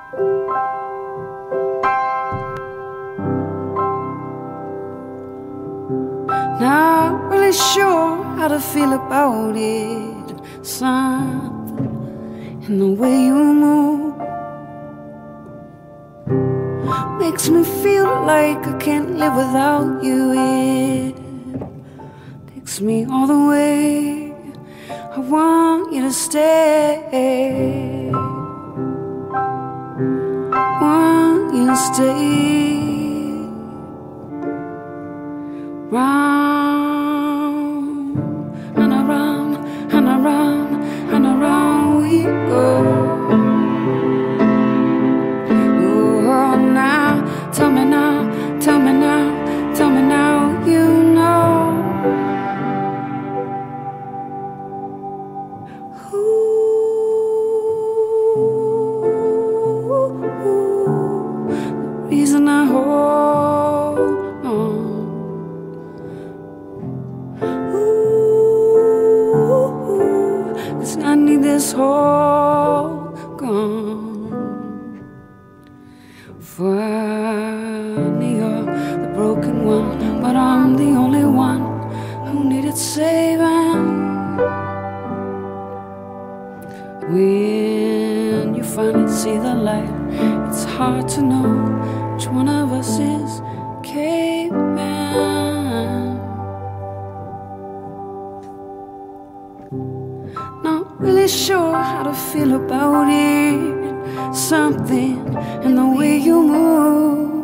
Not really sure how to feel about it. Something in the way you move makes me feel like I can't live without you. It takes me all the way. I want you to stay. Want you to stay. Round and around and around and around we go. Oh, now, tell me now, tell me now, tell me now, you know. The reason I hold on. I need this hole gone. Funny, you're the broken one, but I'm the only one who needed saving. When you finally see the light, it's hard to know which one of us is caving. Not really sure how to feel about it. Something in the way you move